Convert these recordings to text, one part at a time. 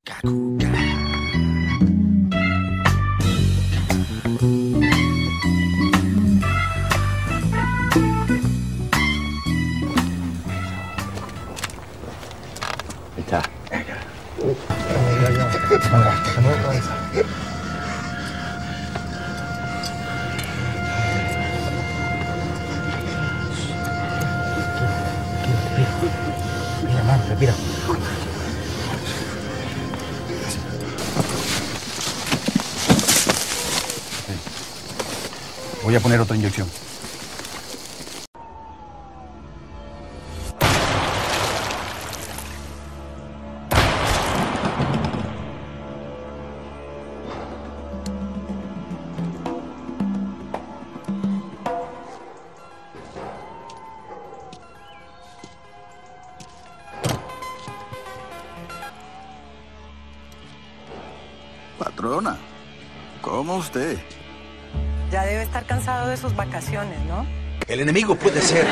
Está. Mira, mano, respira. Voy a poner otra inyección. Patrona, ¿cómo usted? Ya debe estar cansado de sus vacaciones, ¿no? El enemigo puede ser...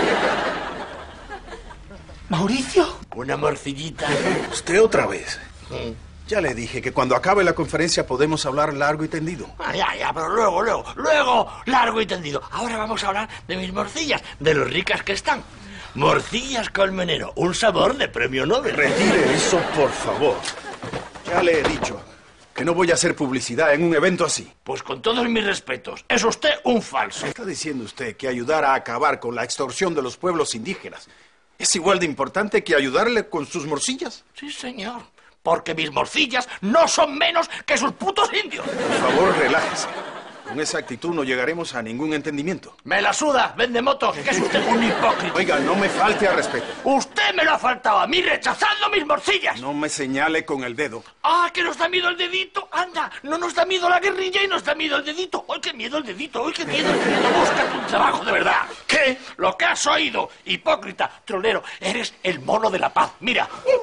¿Mauricio? Una morcillita. Usted otra vez. Ya le dije que cuando acabe la conferencia podemos hablar largo y tendido. Ya, pero luego, largo y tendido. Ahora vamos a hablar de mis morcillas, de lo ricas que están. Morcillas colmenero, un sabor de premio Nobel. Retire eso, por favor. Ya le he dicho que no voy a hacer publicidad en un evento así. Pues con todos mis respetos, es usted un falso. ¿Está diciendo usted que ayudar a acabar con la extorsión de los pueblos indígenas es igual de importante que ayudarle con sus morcillas? Sí, señor. Porque mis morcillas no son menos que sus putos indios. Por favor, relájese. Con esa actitud no llegaremos a ningún entendimiento. Me la suda, vende motos, que es usted un hipócrita. Oiga, no me falte al respeto. Usted me lo ha faltado a mí rechazando mis morcillas. No me señale con el dedo. Ah, que nos da miedo el dedito. Anda, no nos da miedo la guerrilla y nos da miedo el dedito. ¡Ay, qué miedo el dedito! ¡Ay, qué miedo el dedito! Búscate un trabajo de verdad. ¿Qué? Lo que has oído, hipócrita, trolero, eres el mono de la paz. Mira.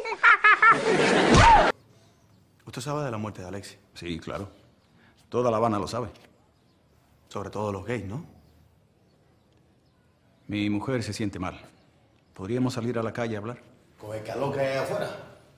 ¿Usted sabe de la muerte de Alexis? Sí, claro. Toda La Habana lo sabe. Sobre todo los gays, ¿no? Mi mujer se siente mal. ¿Podríamos salir a la calle a hablar? Con el calor que hay afuera.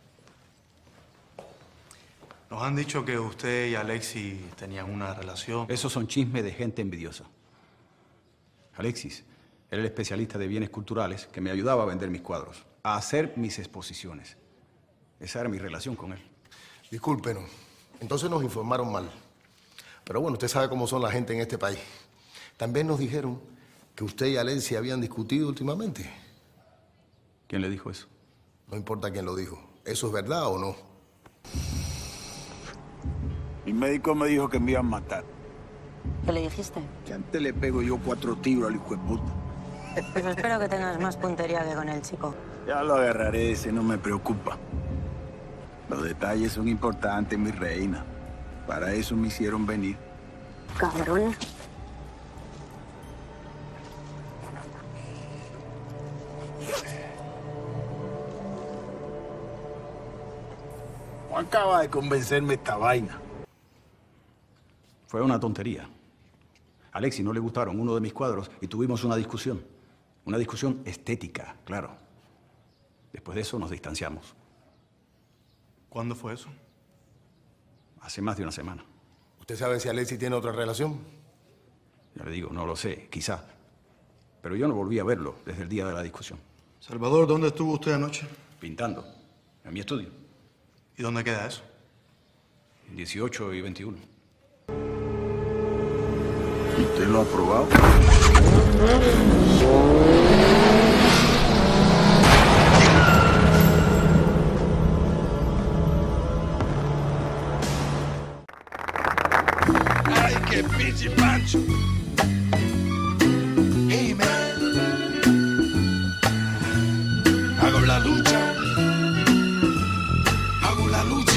Nos han dicho que usted y Alexis tenían una relación. Esos son chismes de gente envidiosa. Alexis era el especialista de bienes culturales que me ayudaba a vender mis cuadros, a hacer mis exposiciones. Esa era mi relación con él. Discúlpenos. Entonces nos informaron mal. Pero bueno, usted sabe cómo son la gente en este país. También nos dijeron que usted y Alexis habían discutido últimamente. ¿Quién le dijo eso? No importa quién lo dijo. ¿Eso es verdad o no? Mi médico me dijo que me iban a matar. ¿Qué le dijiste? Que antes le pego yo 4 tiros al hijo de puta. Pues espero que tengas más puntería que con el chico. Ya lo agarraré, ese no me preocupa. Los detalles son importantes, mi reina. Para eso me hicieron venir. Cabrón. No acaba de convencerme esta vaina. Fue una tontería. A Alexis no le gustaron uno de mis cuadros y tuvimos una discusión. Una discusión estética, claro. Después de eso nos distanciamos. ¿Cuándo fue eso? Hace más de una semana. ¿Usted sabe si Alexis tiene otra relación? Ya le digo, no lo sé, quizá. Pero yo no volví a verlo desde el día de la discusión. Salvador, ¿dónde estuvo usted anoche? Pintando, en mi estudio. ¿Y dónde queda eso? 18 y 21. ¿Usted lo ha probado? ¡Ay, qué pinche pancho! Hey, man. Hago la lucha. Hago la lucha.